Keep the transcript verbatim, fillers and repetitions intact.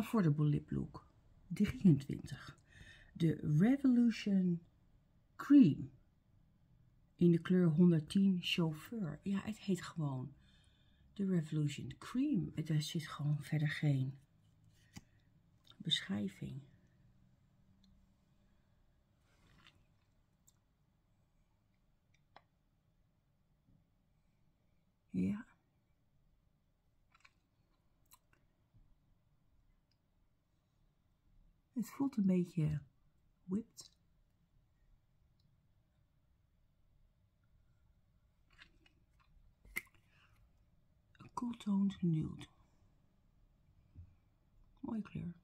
Affordable Lip Look. drieëntwintig. De Revolution Cream. In de kleur honderdtien Chauffeur. Ja, het heet gewoon de Revolution Cream. Er zit gewoon verder geen beschrijving. Ja. Het voelt een beetje whipped. Cool toned nude. Mooie kleur.